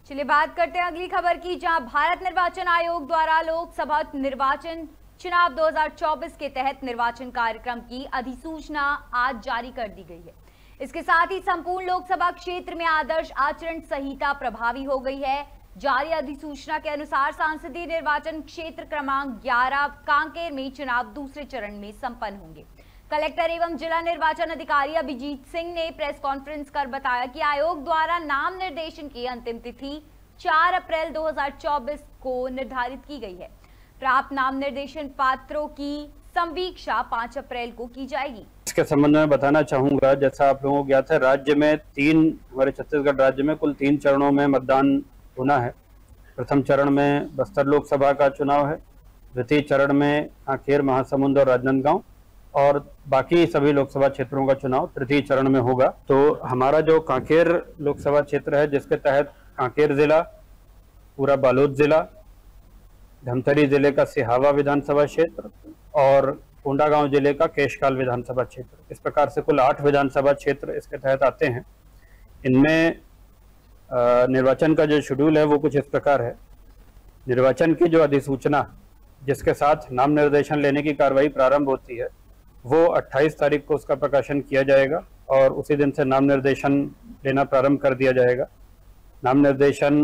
चलिए बात करते हैं अगली खबर की, जहां भारत निर्वाचन आयोग द्वारा लोकसभा निर्वाचन चुनाव 2024 के तहत निर्वाचन कार्यक्रम की अधिसूचना आज जारी कर दी गई है। इसके साथ ही संपूर्ण लोकसभा क्षेत्र में आदर्श आचरण संहिता प्रभावी हो गई है। जारी अधिसूचना के अनुसार संसदीय निर्वाचन क्षेत्र क्रमांक 11 कांकेर में चुनाव दूसरे चरण में संपन्न होंगे। कलेक्टर एवं जिला निर्वाचन अधिकारी अभिजीत सिंह ने प्रेस कॉन्फ्रेंस कर बताया कि आयोग द्वारा नाम निर्देशन की अंतिम तिथि 4 अप्रैल 2024 को निर्धारित की गई है। प्राप्त नाम निर्देशन पात्रों की संवीक्षा 5 अप्रैल को की जाएगी। इसके संबंध में बताना चाहूंगा, जैसा आप लोगों को ज्ञात है, राज्य में हमारे छत्तीसगढ़ राज्य में कुल 3 चरणों में मतदान होना है। प्रथम चरण में बस्तर लोकसभा का चुनाव है, द्वितीय चरण में कांकेर, महासमुंद और राजनांदगांव, और बाकी सभी लोकसभा क्षेत्रों का चुनाव तृतीय चरण में होगा। तो हमारा जो कांकेर लोकसभा क्षेत्र है, जिसके तहत कांकेर जिला, पूरा बालोद जिला, धमतरी जिले का सिहावा विधानसभा क्षेत्र और कोंडागांव जिले का केशकाल विधानसभा क्षेत्र, इस प्रकार से कुल 8 विधानसभा क्षेत्र इसके तहत आते हैं। इनमें निर्वाचन का जो शेड्यूल है वो कुछ इस प्रकार है। निर्वाचन की जो अधिसूचना जिसके साथ नाम निर्देशन लेने की कार्रवाई प्रारंभ होती है, वो 28 तारीख को उसका प्रकाशन किया जाएगा और उसी दिन से नाम निर्देशन लेना प्रारंभ कर दिया जाएगा। नाम निर्देशन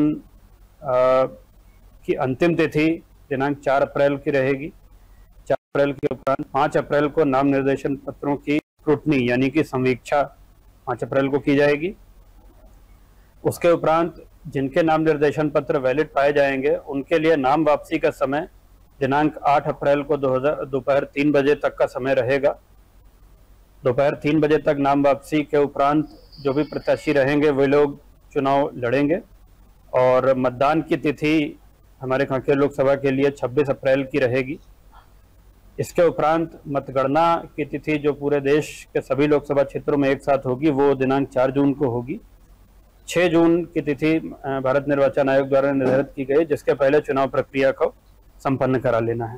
की अंतिम तिथि दिनांक 4 अप्रैल की रहेगी। 4 अप्रैल के उपरांत 5 अप्रैल को नाम निर्देशन पत्रों की स्क्रूटनी यानी कि संवीक्षा 5 अप्रैल को की जाएगी। उसके उपरांत जिनके नाम निर्देशन पत्र वैलिड पाए जाएंगे उनके लिए नाम वापसी का समय दिनांक 8 अप्रैल को दोपहर 3 बजे तक का समय रहेगा। दोपहर 3 बजे तक नाम वापसी के उपरांत जो भी प्रत्याशी रहेंगे वे लोग चुनाव लड़ेंगे और मतदान की तिथि हमारे कांकेर लोकसभा के लिए 26 अप्रैल की रहेगी। इसके उपरांत मतगणना की तिथि जो पूरे देश के सभी लोकसभा क्षेत्रों में एक साथ होगी वो दिनांक 4 जून को होगी। 6 जून की तिथि भारत निर्वाचन आयोग द्वारा निर्धारित की गई, जिसके पहले चुनाव प्रक्रिया को संपन्न करा लेना है।